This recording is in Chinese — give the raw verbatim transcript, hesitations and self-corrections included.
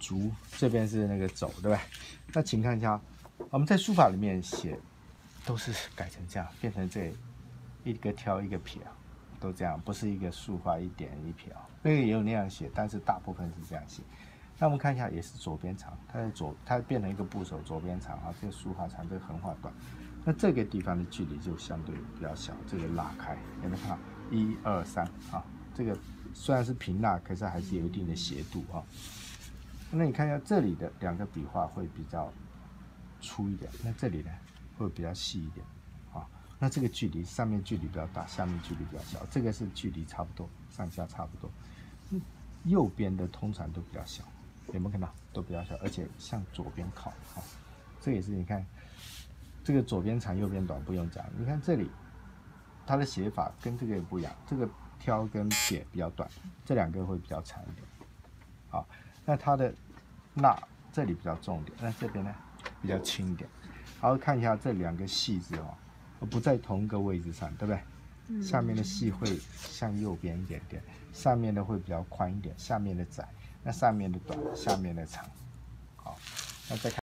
竹，这边是那个走，对吧？那请看一下，我们在书法里面写都是改成这样，变成这一个挑一个撇，都这样，不是一个竖画一点一撇啊。那个也有那样写，但是大部分是这样写。那我们看一下，也是左边长，它的左它变成一个部首，左边长啊，这个竖画长，这个横画短。那这个地方的距离就相对比较小，这个拉开，有没有看到？一二三啊，这个虽然是平捺，可是还是有一定的斜度啊。那你看一下这里的两个笔画会比较粗一点，那这里呢会比较细一点啊。那这个距离上面距离比较大，下面距离比较小，这个是距离差不多，上下差不多。嗯，右边的通常都比较小。有没有看到？都比较小，而且向左边靠啊。这也是你看，这个左边长，右边短，不用讲。你看这里，它的写法跟这个也不一样。这个挑跟撇比较短，这两个会比较长一点。好，那它的捺这里比较重一点，那这边呢比较轻一点。然后看一下这两个细字哦，不在同一个位置上，对不对？嗯、下面的细会向右边一点点，上面的会比较宽一点，下面的窄。那上面的短，下面的长，好，那再看。